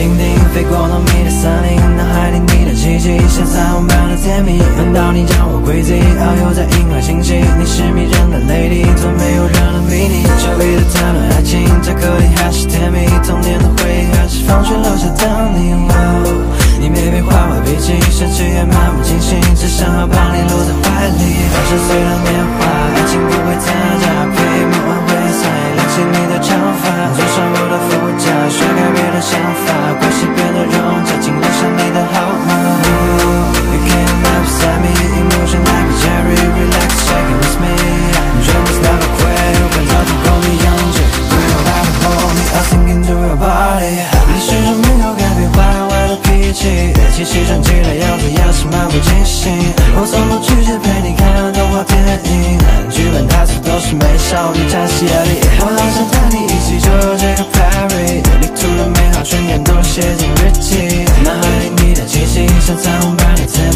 蜻蜓飞过浓密的森林，脑海里你的气息像彩虹般的甜蜜。难道你将我归贼，遨游在银河星际？你是迷人的 lady， 从没有人能比拟。久违的谈论爱情，巧克力还是甜蜜，童年的回忆还是放学留下的你。你没变化坏脾气，生气也漫不经心，只想要把你搂在怀里。20岁的年华，爱情不会太假，陪梦晚会才亮起你的长发，坐上我的副驾，甩开别的想法，关系变得融洽，请留下你的号码。You came up beside me, emotion like a cherry, relax, shake it with me. Dream is never quit， 我感到天空的样子 ，Real life hold me, I'm thinking to your body。你始终没有改变坏坏的脾气，气息传起来样子也是漫不经心。我从不拒绝陪你看动画电影，剧本台词都是美少女战士眼里。我好想带你一起周游这个 Paris， 旅途的美好瞬间都写进日记。脑海里你的气息像彩虹般的甜